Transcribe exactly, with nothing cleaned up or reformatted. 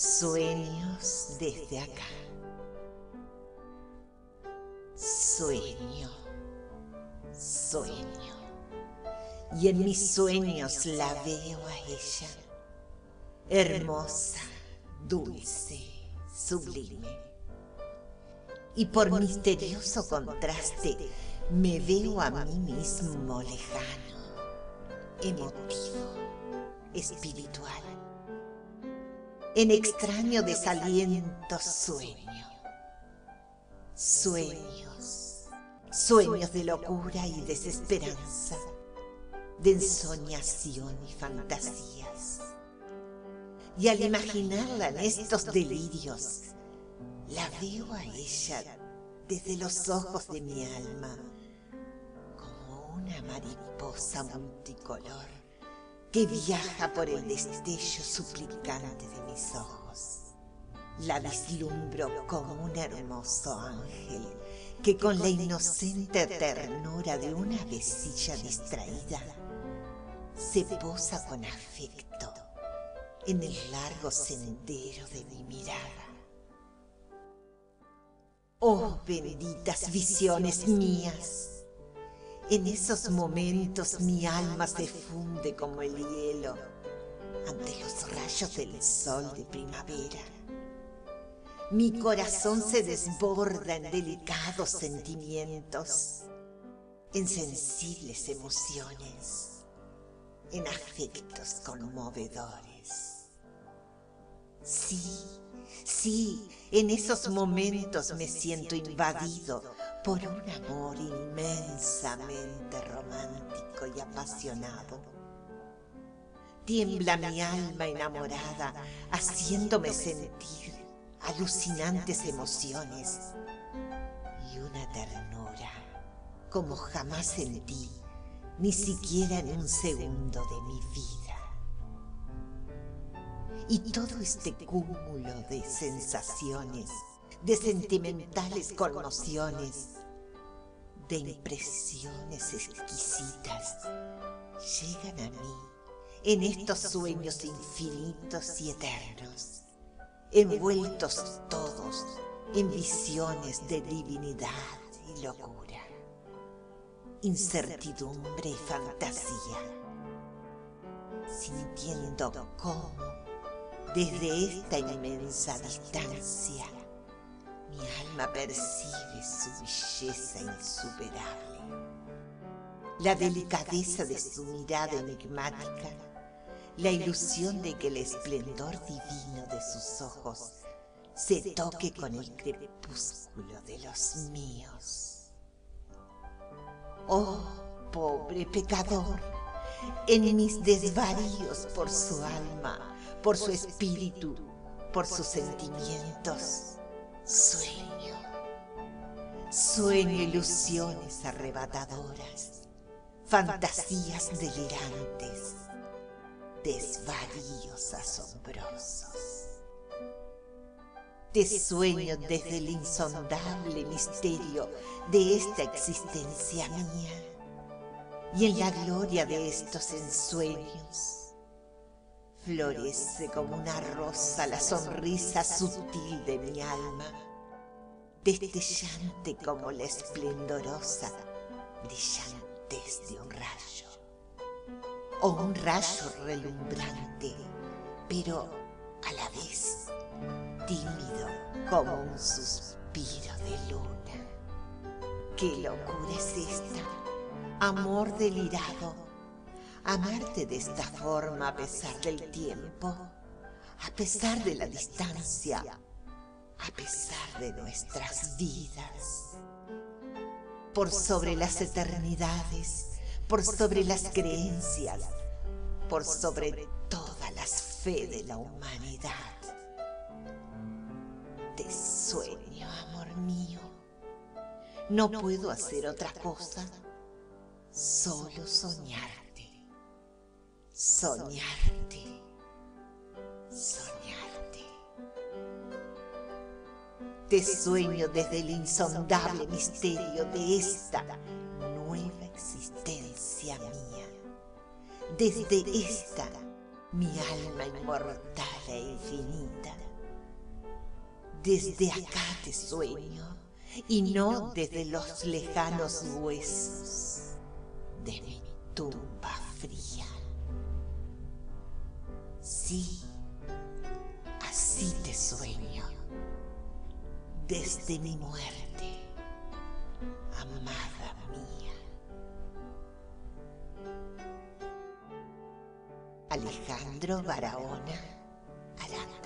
Sueños desde acá. Sueño, sueño. Y en mis sueños la veo a ella, hermosa, dulce, sublime. Y por misterioso contraste me veo a mí mismo lejano, emotivo, espiritual. En extraño desaliento sueño. Sueños, sueños de locura y desesperanza, de ensoñación y fantasías. Y al imaginarla en estos delirios, la veo a ella desde los ojos de mi alma, como una mariposa multicolor que viaja por el destello suplicante de mis ojos. La vislumbro como un hermoso ángel que con la inocente ternura de una avecilla distraída se posa con afecto en el largo sendero de mi mirada. Oh, benditas visiones mías. En esos momentos mi alma se funde como el hielo ante los rayos del sol de primavera. Mi corazón se desborda en delicados sentimientos, en sensibles emociones, en afectos conmovedores. Sí, sí, en esos momentos me siento invadido por un amor inmensamente romántico y apasionado. Tiembla mi alma enamorada, haciéndome sentir alucinantes emociones y una ternura como jamás sentí, ni siquiera en un segundo de mi vida. Y todo este cúmulo de sensaciones, de sentimentales conmociones, de impresiones exquisitas, llegan a mí en estos sueños infinitos y eternos, envueltos todos en visiones de divinidad y locura, incertidumbre y fantasía, sintiendo cómo desde esta inmensa distancia mi alma percibe su belleza insuperable, la delicadeza de su mirada enigmática, la ilusión de que el esplendor divino de sus ojos se toque con el crepúsculo de los míos. Oh, pobre pecador, en mis desvaríos por su alma, por su espíritu, por sus sentimientos, sueño, sueño ilusiones arrebatadoras, fantasías delirantes, desvaríos asombrosos. Te sueño desde el insondable misterio de esta existencia mía, y en la gloria de estos ensueños florece como una rosa la sonrisa sutil de mi alma, destellante como la esplendorosa brillantez de un rayo, o un rayo relumbrante, pero a la vez tímido como un suspiro de luna. ¿Qué locura es esta? Amor delirado, amarte de esta forma a pesar del tiempo, a pesar de la distancia, a pesar de nuestras vidas. Por sobre las eternidades, por sobre las creencias, por sobre todas las fe de la humanidad. Te sueño, amor mío. No puedo hacer otra cosa, solo soñarte, soñarte, soñarte. Te sueño desde el insondable misterio de esta nueva existencia mía, desde esta mi alma inmortal e infinita, Desde acá te sueño, y no desde los lejanos huesos de mi tumba fría. Sí, así te sueño, desde mi muerte, amada mía. Alejandro Barahona Arana.